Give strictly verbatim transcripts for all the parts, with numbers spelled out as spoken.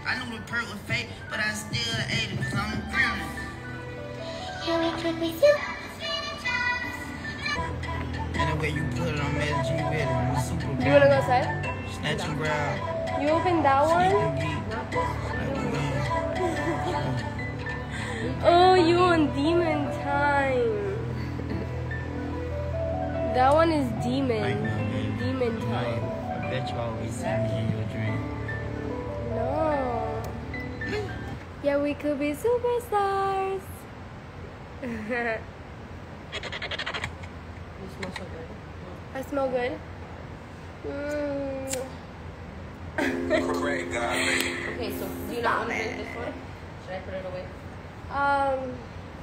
I knew the perk was fake, but I still ate it because I'm a criminal. And the way you put it on Meta G with it, was super good. You wanna go outside? Snatch and grab. You opened that one? Oh, you on demon time. That one is demon. Demon time. I bet you always see me in your dream. No. Yeah, we could be superstars. You smell so good. I smell good. Mm. Okay, so do you not want to drink this one? Should I put it away? Um.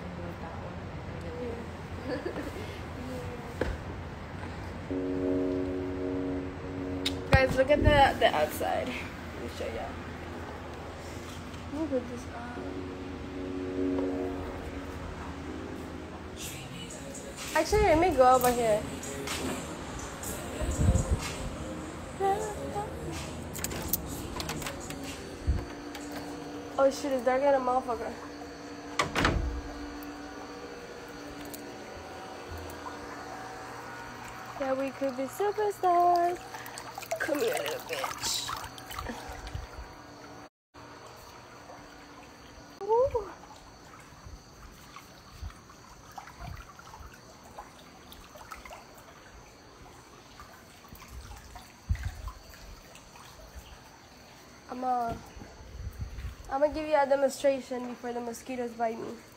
Guys, look at the the outside. Let me show you. Let me put this on. Actually, let me go over here. Oh shit, it's dark at a motherfucker. Yeah, we could be superstars. Come here, little bitch. Ooh. I'm uh, I'm gonna give you a demonstration before the mosquitoes bite me.